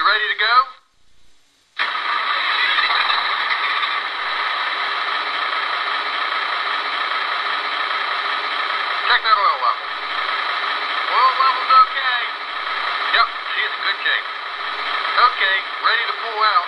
you ready to go? Check that oil level. Oil level's okay. Yep, she's in good shape. Okay, ready to pull out.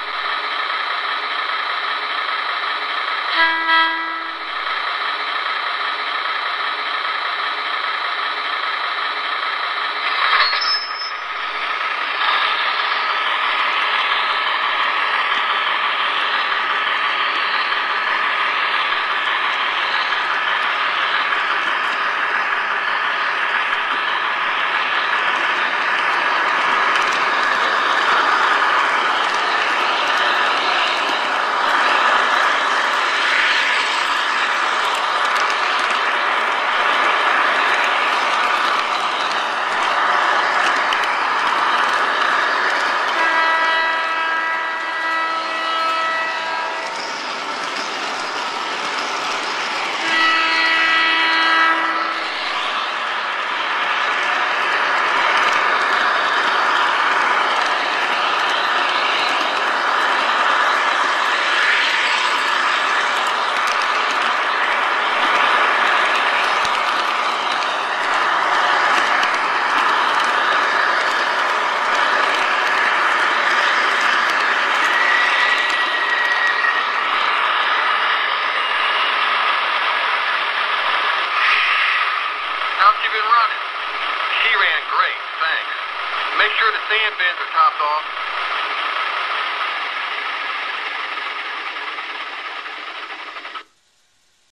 How's she been running? She ran great, thanks. Make sure the sand bins are topped off.